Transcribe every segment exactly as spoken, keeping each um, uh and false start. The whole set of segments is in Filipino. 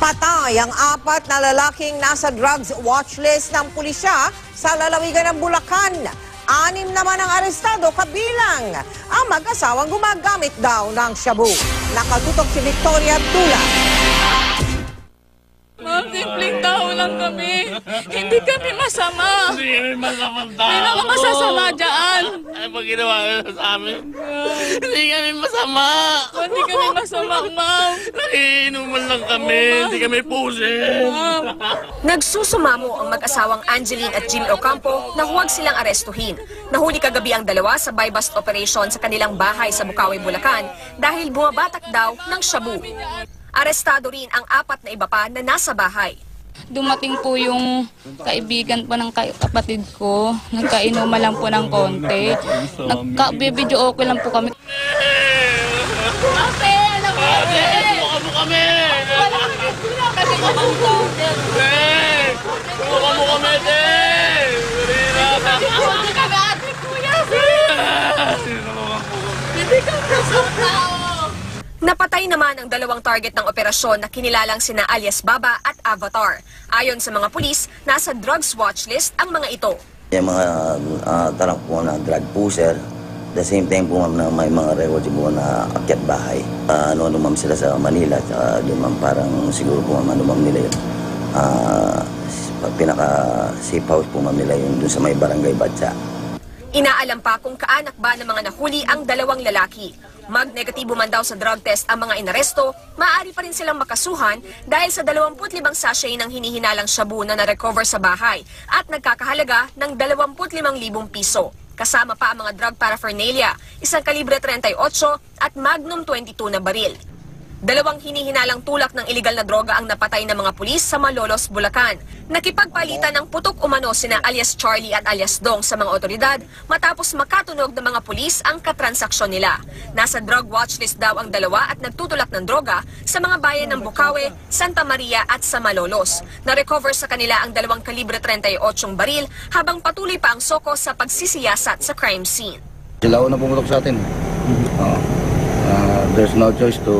Patay ang apat na lalaking nasa drugs watchlist ng pulisya sa lalawigan ng Bulacan. Anim naman ang arestado kabilang ang mag-asawang gumagamit daw ng shabu. Nakatutok si Victoria Tula. Ma'am, simpleng tao lang kami. Hindi kami masama. Hindi kami masamang tao. May mga masasama dyan. Ay, pag ginawa nila sa amin. Hindi kami masama. Hindi kami masama, ma'am. Nakiinuman lang kami. Hindi kami pusin. Nagsusumamo ang mag-asawang Angeline at Jimmy Ocampo na huwag silang arestuhin. Nahuli kagabi ang dalawa sa buy-bust operation sa kanilang bahay sa Bukawi, Bulacan dahil bumabatak daw ng shabu. Arestado rin ang apat na iba pa na nasa bahay. Dumating po yung kaibigan po ng kapatid ko. Nagkainuman lang po ng konti. Nagka-video okay lang po kami. Ate, alam mo kami! Mukha mo kami! Wala kami sila kasi kapag-order. Mukha mo kami, te! Wala kami ate, kuya! Hindi kami masama. Napatay naman ang dalawang target ng operasyon na kinilalang sina alias Baba at Avatar. Ayon sa mga pulis, nasa drugs watch list ang mga ito. Yung mga uh, tarang po na drug pusher, the same time po ma'am na may mga records po na akyat bahay. Uh, ano-ano ma'am sila sa Manila, tsaka doon ma'am parang siguro po ma'am ano ma'am nila yun. Uh, pinaka-safe house po ma'am nila yun doon sa may barangay Batsa. Inaalam pa kung kaanak ba ng mga nahuli ang dalawang lalaki. Mag-negatibo man daw sa drug test ang mga inaresto, maaari pa rin silang makasuhan dahil sa dalawampu't limang sachet ng hinihinalang shabu na na-recover sa bahay at nagkakahalaga ng dalawampu't limang libong piso. Kasama pa ang mga drug paraphernalia, isang kalibre thirty-eight at Magnum twenty-two na baril. Dalawang hinihinalang tulak ng iligal na droga ang napatay ng mga pulis sa Malolos, Bulacan. Nakipagpalitan ng putok umano sina alias Charlie at alias Dong sa mga otoridad matapos makatunog ng mga pulis ang katransaksyon nila. Nasa drug watchlist daw ang dalawa at nagtutulak ng droga sa mga bayan ng Bukawi, Santa Maria at sa Malolos. Na-recover sa kanila ang dalawang kalibre thirty-eight baril habang patuloy pa ang soko sa pagsisiyasat sa crime scene. Sila na pumutok sa atin. Uh, uh, there's no choice to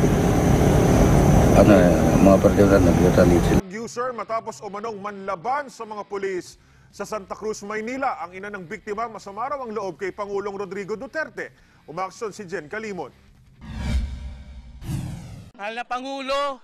ano, mga partido na nag-retaliate sila. User matapos umanong manlaban sa mga pulis sa Santa Cruz, Maynila. Ang ina ng biktima masama raw ang loob kay Pangulong Rodrigo Duterte. Umaksyon si Jen Calimon. Mahal na Pangulo,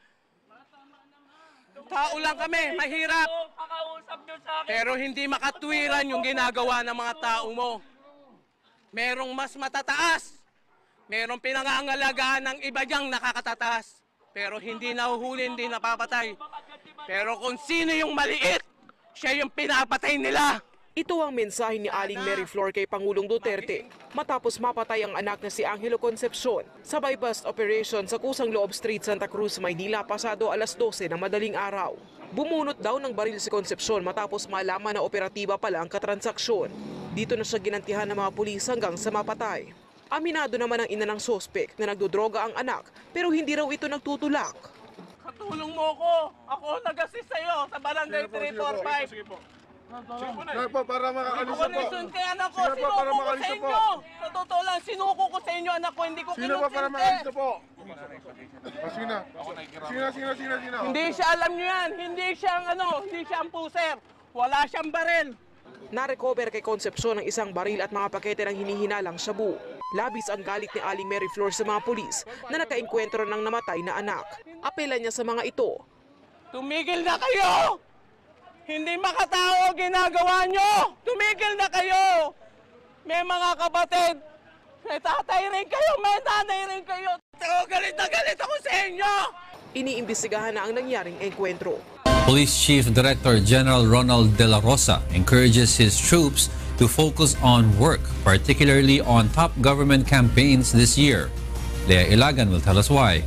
tao lang kami, mahirap. Pero hindi makatwiran yung ginagawa ng mga tao mo. Merong mas matataas. Merong pinangangalagaan ng iba diyang nakakatataas. Pero hindi nahuhuli, hindi napapatay. Pero kung sino yung maliit, siya yung pinapatay nila. Ito ang mensahe ni Aling Mary Flor kay Pangulong Duterte matapos mapatay ang anak na si Angelo Concepcion sa buy-bust operation sa Kusang Loob Street, Santa Cruz, Maynila pasado alas dose ng madaling araw. Bumunot daw ng baril si Concepcion matapos malaman na operatiba pala ang katransaksyon. Dito na siya ginantihan ng mga pulis hanggang sa mapatay. Aminado naman ang ina ng sospek na nagdodroga ang anak pero hindi raw ito nagtutulak. Katulong mo ko. Ako nag-assist sa'yo sa barangay three four five. Sige po, para makakalis po. Kondisyon kay anak ko, sinuko ko sa inyo. Sa totoo lang, sinuko ko sa inyo anak ko, hindi ko Sino pa para makakalis kinonsente. po? Sige na. Sige na, sige na, sige na, sige na. Hindi siya, alam nyo yan, hindi siya ang ano, hindi siya ang puser. Wala siyang baril. Na-recover kay Concepcion ang isang baril at mga pakete ng hinihinalang shabu. Labis ang galit ni Aling Mary Flor sa mga pulis na nakaengkwentro ng namatay na anak. Apela niya sa mga ito. Tumigil na kayo! Hindi makatao ginagawa nyo! Tumigil na kayo! May mga kapatid, may tatay rin kayo, may nanay rin kayo. Pero galit na galit ako sa inyo! Iniimbestigahan na ang nangyaring engkwentro. Police Chief Director General Ronald De La Rosa encourages his troops to focus on work, particularly on top government campaigns this year. Lea Ilagan will tell us why.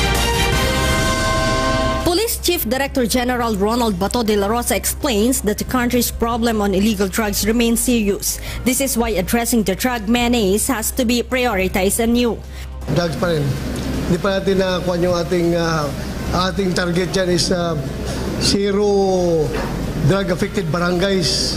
Police Chief Director General Ronald Bato de la Rosa explains that the country's problem on illegal drugs remains serious. This is why addressing the drug menace has to be prioritized anew. Drugs pa rin. Hindi pa natin nakakuha yung ating, uh, ating target dyan is uh, zero drug-affected barangays.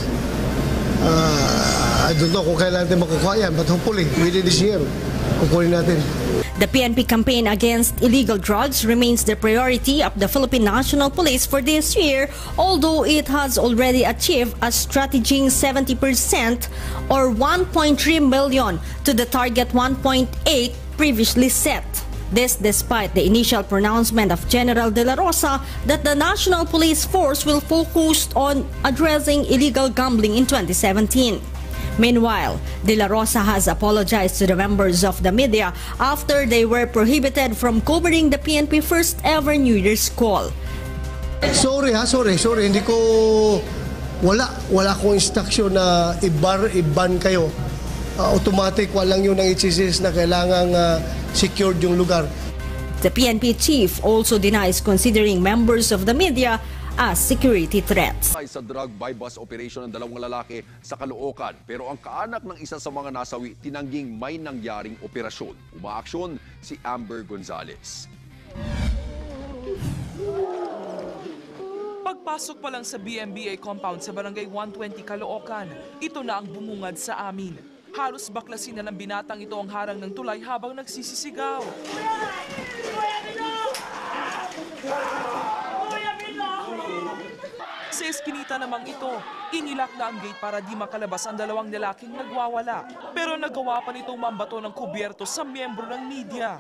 Uh, I don't know kung kailan natin makukuha yan, but hopefully within this year, kukunin natin. The P N P campaign against illegal drugs remains the priority of the Philippine National Police for this year, although it has already achieved a strategic seventy percent or one point three million to the target one point eight previously set. This despite the initial pronouncement of General De La Rosa that the National Police Force will focus on addressing illegal gambling in twenty seventeen. Meanwhile, De La Rosa has apologized to the members of the media after they were prohibited from covering the P N P first ever New Year's call. Sorry ha, sorry, sorry. Hindi ko, wala, wala akong instruction na i-bar, i-ban kayo. Uh, automatic, walang yun ang i-insist na kailangang uh, secured yung lugar. The P N P chief also denies considering members of the media as security threats. Sa drug buy bus operation ng dalawang lalaki sa Caloocan, pero ang kaanak ng isa sa mga nasawi tinangging may nangyaring operasyon. Umaaksyon si Amber Gonzalez. Pagpasok pa lang sa B M B A compound sa Barangay one twenty Caloocan, ito na ang bumungad sa amin. Halos baklasin na ng binatang ito ang harang ng tulay habang nagsisisigaw. Sa eskinita namang ito, inilak na ang gate para di makalabas ang dalawang lalaking nagwawala. Pero nagawa pa nitong mambato ng kubyerto sa miyembro ng media.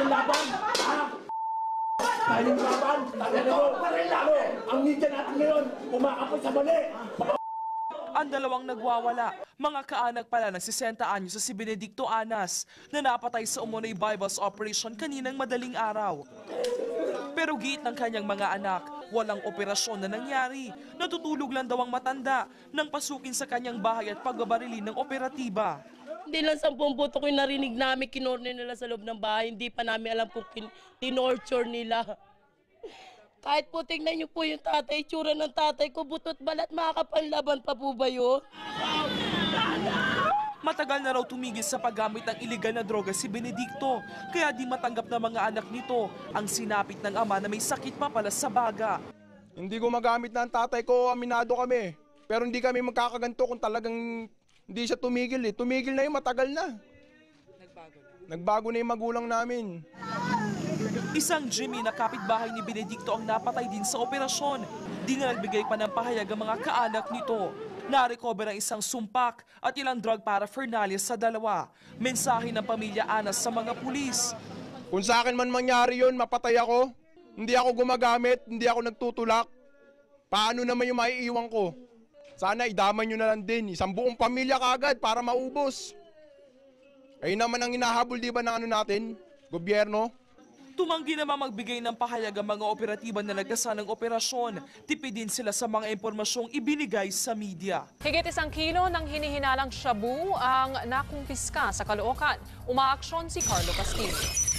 Ang media natin ngayon, umakapot sa mali. Ang dalawang nagwawala, mga kaanak pala ng sesenta anyos sa si Benedicto Anas na napatay sa umunoy buy-bus operation kaninang madaling araw. Pero giit ng kanyang mga anak, walang operasyon na nangyari. Natutulog lang daw ang matanda nang pasukin sa kanyang bahay at pagbabarili ng operatiba. Hindi lang sampung puto ko yung narinig namin, kinorner nila sa loob ng bahay. Hindi pa namin alam kung tinorture nila. Kahit po tingnan niyo po yung tatay, tsura ng tatay ko, butot balat, makakapanlaban pa po ba yun? Matagal na raw tumigil sa paggamit ng iligal na droga si Benedicto, kaya di matanggap ng mga anak nito ang sinapit ng ama na may sakit pa pala sa baga. Hindi ko magamit na ang tatay ko, aminado kami. Pero hindi kami magkakaganto kung talagang hindi siya tumigil eh. Tumigil na yung matagal na. Nagbago na. Nagbago na yung magulang namin. Isang Jimmy na kapitbahay ni Benedicto ang napatay din sa operasyon. Di na nagbigay pa ng pahayag ang mga kaanak nito. Na-recover ang isang sumpak at ilang drug paraphernalia sa dalawa. Mensahe ng pamilya Anas sa mga pulis. Kung sa akin man mangyari yun, mapatay ako. Hindi ako gumagamit, hindi ako nagtutulak. Paano naman yung maiiwan ko? Sana idaman nyo na lang din. Isang buong pamilya kaagad para maubos. Ayun naman ang hinahabol di ba ng ano natin? Gobyerno? Tumanggi naman magbigay ng pahayag ang mga operatiba na nagdasa ng operasyon. Tipidin sila sa mga impormasyong ibinigay sa media. Higit isang kilo ng hinihinalang shabu ang nakumpiska sa Caloocan. Umaaksyon si Carlo Castillo.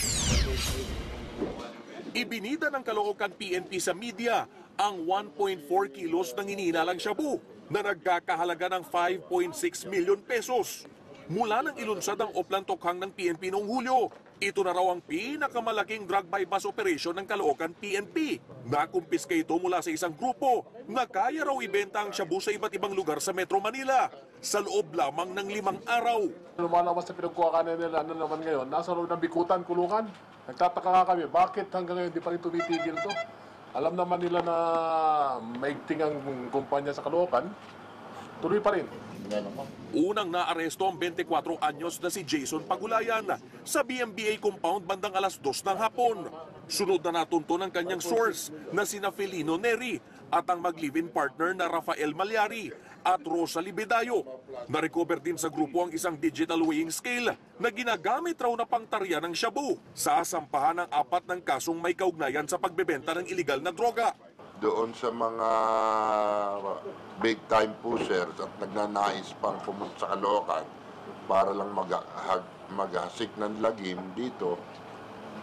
Ibinida ng Caloocan P N P sa media ang one point four kilos ng hinihinalang shabu na nagkakahalaga ng five point six million pesos. Mula nang ilunsad ang Oplan Tokhang ng P N P noong Hulyo, ito na raw ang pinakamalaking drug by bus operation ng Caloocan P N P. Nakumpiska ito mula sa isang grupo na kaya raw ibenta ang shabu sa iba't ibang lugar sa Metro Manila sa loob lamang ng limang araw. Lumalabas sa pinagkuha nila ano naman ngayon, nasa loob ng bikutan, kulungan. Nagtataka nga kami, bakit hanggang ngayon di pa rin tumitigil to? Alam naman nila na maigting ang kumpanya sa Caloocan, tuloy pa rin. Unang naaresto ang twenty-four anyos na si Jason Pagulayan sa B M B A compound bandang alas dos ng hapon. Sunod na natunto ng kanyang source na sina Felino Neri at ang mag-live-in partner na Rafael Malyari at Rosa Libedayo. Na-recover din sa grupo ang isang digital weighing scale na ginagamit raw na pangtarya ng shabu. Sasampahan ng apat ng kasong may kaugnayan sa pagbebenta ng iligal na droga. Doon sa mga big time pushers at nagnanais pang pumunta sa Caloocan para lang maghasik ng lagim dito,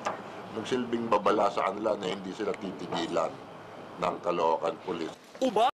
nagsilbing babala sa kanila na hindi sila titigilan ng Caloocan Police.